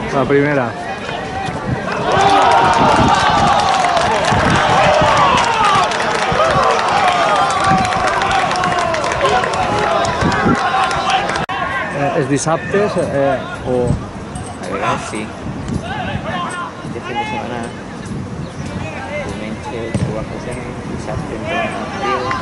La primera. Els dissabtes o... A vegades sí. Este fin de setmana, diumenge jugar a Cosem, dissabte entren a Riu.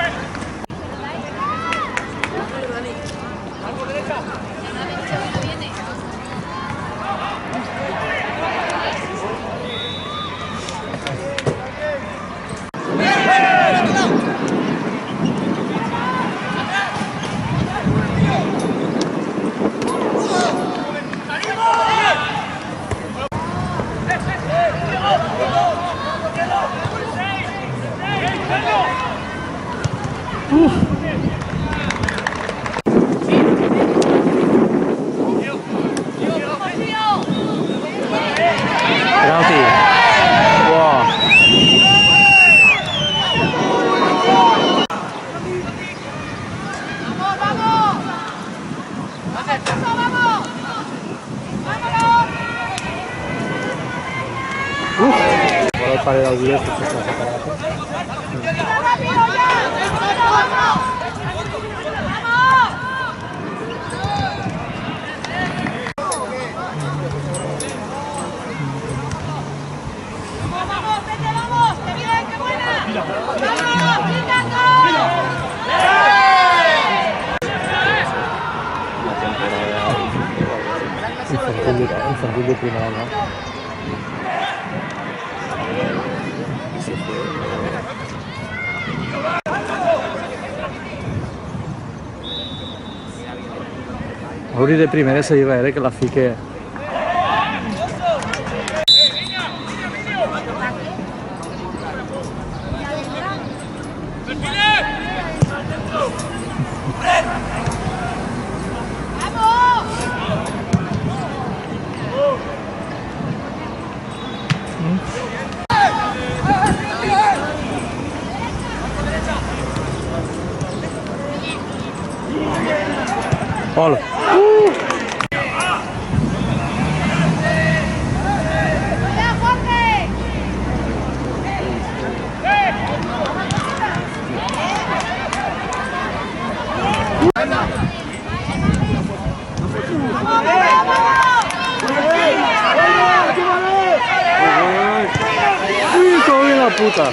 Penalti. Wow. Ora il pare dal diretto che sta separato. Infantil de primera, ¿no? Hauria de primera se lleva que la fique. Hola. Uy, cómo viene la puta.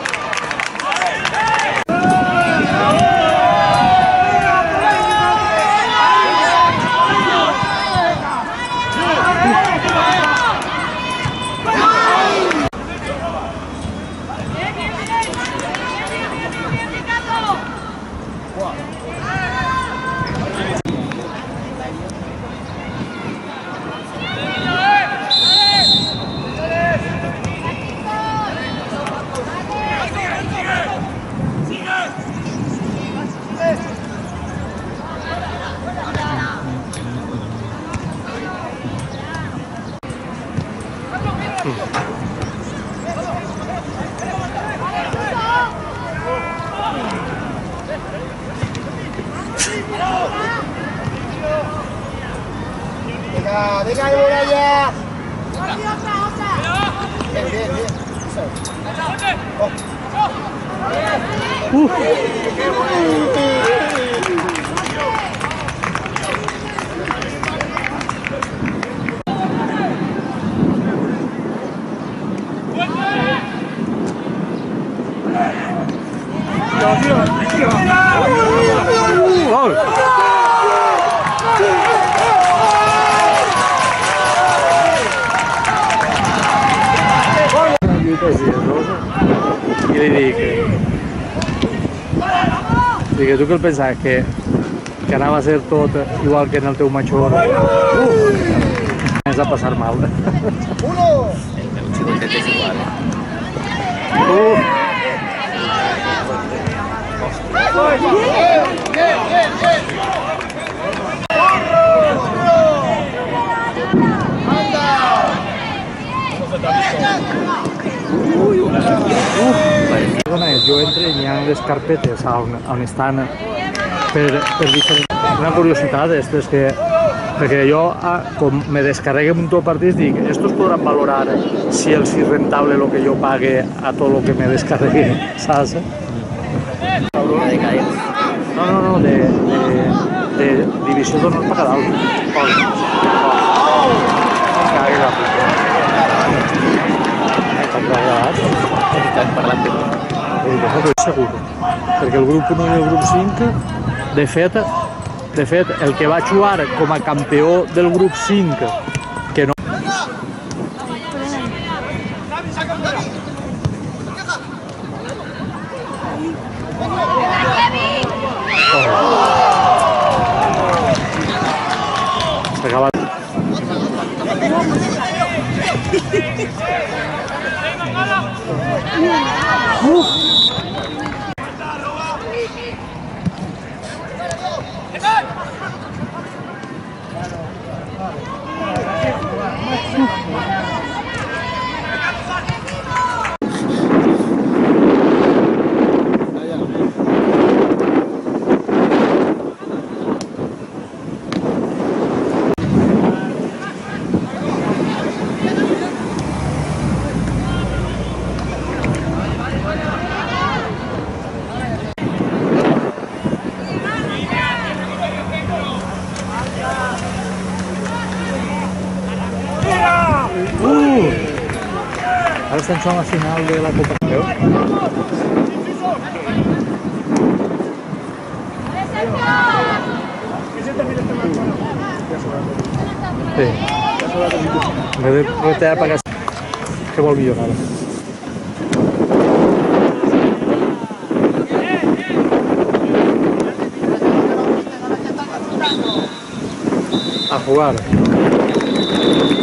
Venga, ahí voy allá. Bien, bien, bien. Gol. I li dic tu què el pensaves, que anava a ser tot igual que en el teu major? Ens va passar mal. El meu xicotet és igual. Jo entre i hi ha les carpetes on estan per diferents... Una curiositat és que perquè jo, com me descarregue un munt de partits, dic, estos podran valorar si els és rentable el que jo pague a tot el que me descarregue, saps? Una de caer. No, de divisió d'honor per a dalt. Cague la puta. Està gravat. Estàs parlant de tu. Això és segur. Perquè el grup 1 i el grup 5, de fet, el que va jugar com a campió del grup 5, que no... S'ha acabat. Ara estem jugant la final de la Copa. Sí. M'he de retallar pagar. Què vol millor ara? A jugar.